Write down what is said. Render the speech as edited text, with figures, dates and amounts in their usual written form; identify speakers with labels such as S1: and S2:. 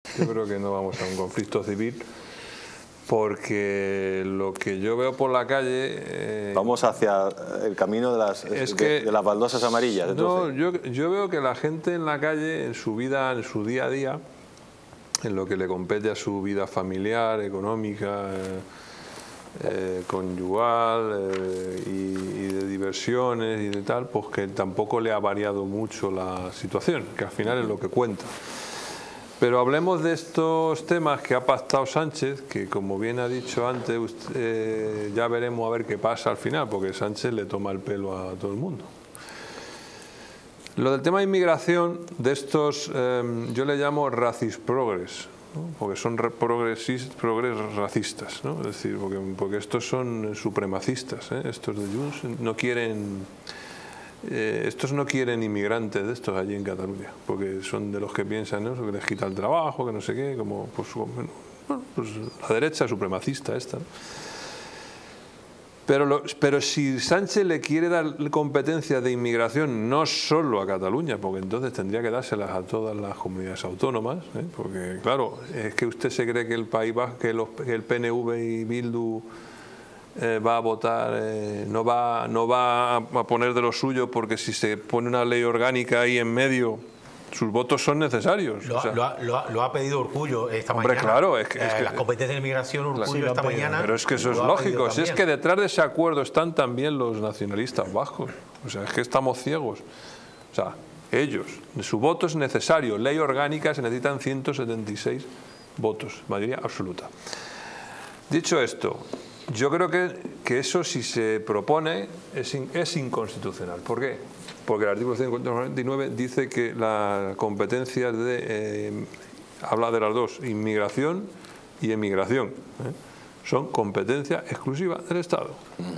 S1: Yo creo que no vamos a un conflicto civil, porque lo que yo veo por la calle...
S2: vamos hacia el camino de las baldosas amarillas.
S1: No, yo veo que la gente en la calle, en su vida, en su día a día, en lo que le compete a su vida familiar, económica, conyugal y de diversiones y de tal, pues que tampoco le ha variado mucho la situación, que al final es lo que cuenta. Pero hablemos de estos temas que ha pactado Sánchez, que como bien ha dicho antes, ya veremos a ver qué pasa al final, porque Sánchez le toma el pelo a todo el mundo. Lo del tema de inmigración, de estos, yo le llamo racist progress, ¿no? Porque son progres racistas, ¿no? Es decir, porque estos son supremacistas, ¿eh? Estos de Junts no quieren... estos no quieren inmigrantes de estos allí en Cataluña, porque son de los que piensan, ¿no?, que les quita el trabajo, que no sé qué, como pues la derecha supremacista esta, ¿no? Pero si Sánchez le quiere dar competencias de inmigración no solo a Cataluña, porque entonces tendría que dárselas a todas las comunidades autónomas, ¿eh? Porque claro, es que usted se cree que el País Vasco, que el PNV y Bildu va a votar, no va a poner de lo suyo, porque si se pone una ley orgánica ahí en medio, sus votos son necesarios.
S3: Lo ha pedido Urkullu esta
S1: mañana. Hombre, claro, es que
S3: las competencias de inmigración, Urkullu esta mañana.
S1: Pero es que eso es lógico, si es que detrás de ese acuerdo están también los nacionalistas vascos. O sea, es que estamos ciegos. O sea, ellos, su voto es necesario. Ley orgánica, se necesitan 176 votos, mayoría absoluta. Dicho esto, yo creo que eso, si se propone, es inconstitucional. ¿Por qué? Porque el artículo 149 dice que la competencia habla de las dos, inmigración y emigración, ¿eh? Son competencia exclusiva del Estado.